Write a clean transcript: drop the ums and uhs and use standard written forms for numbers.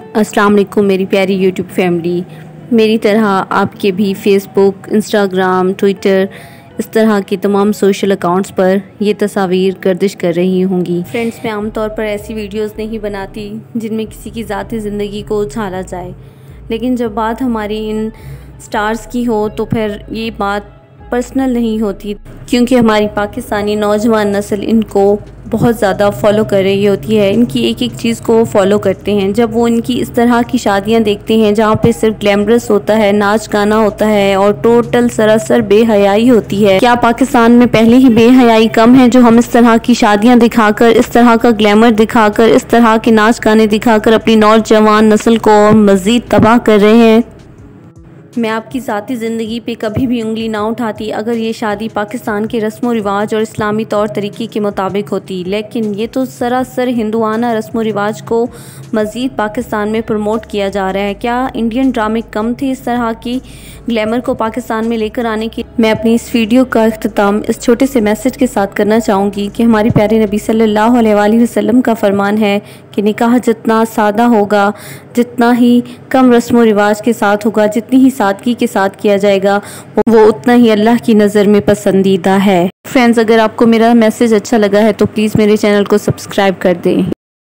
अस्सलाम वालेकुम मेरी प्यारी यूट्यूब फैमिली। मेरी तरह आपके भी फेसबुक, इंस्टाग्राम, ट्विटर इस तरह के तमाम सोशल अकाउंट्स पर ये तस्वीर गर्दिश कर रही होंगी। फ्रेंड्स, मैं आमतौर पर ऐसी वीडियोस नहीं बनाती जिनमें किसी की ज़ाती ज़िंदगी को उछाला जाए, लेकिन जब बात हमारी इन स्टार्स की हो तो फिर ये बात पर्सनल नहीं होती, क्योंकि हमारी पाकिस्तानी नौजवान नस्ल इनको बहुत ज़्यादा फॉलो कर रही होती है। इनकी एक एक चीज़ को फॉलो करते हैं। जब वो इनकी इस तरह की शादियां देखते हैं जहाँ पे सिर्फ ग्लैमरस होता है, नाच गाना होता है और टोटल सरासर बेहयाई होती है, क्या पाकिस्तान में पहले ही बेहयाई कम है जो हम इस तरह की शादियां दिखाकर, इस तरह का ग्लैमर दिखाकर, इस तरह के नाच गाने दिखाकर अपनी नौजवान नस्ल को मज़ीद तबाह कर रहे हैं। मैं आपकी ज़ाती ज़िंदगी पे कभी भी उंगली ना उठाती अगर ये शादी पाकिस्तान के रस्म व रिवाज और इस्लामी तौर तरीक़े के मुताबिक होती, लेकिन ये तो सरासर हिंदुआना रस्म व रिवाज को मज़ीद पाकिस्तान में प्रमोट किया जा रहा है। क्या इंडियन ड्रामे कम थे इस तरह की ग्लैमर को पाकिस्तान में लेकर आने की? मैं अपनी इस वीडियो का इख्तिताम इस छोटे से मैसेज के साथ करना चाहूँगी कि हमारे प्यारे नबी सल्लल्लाहु अलैहि वसल्लम का फरमान है कि निकाह जितना सादा होगा, जितना ही कम रस्म व रिवाज के साथ होगा, जितनी ही सादगी के साथ किया जाएगा, वो उतना ही अल्लाह की नज़र में पसंदीदा है। फ्रेंड्स, अगर आपको मेरा मैसेज अच्छा लगा है तो प्लीज़ मेरे चैनल को सब्सक्राइब कर दें।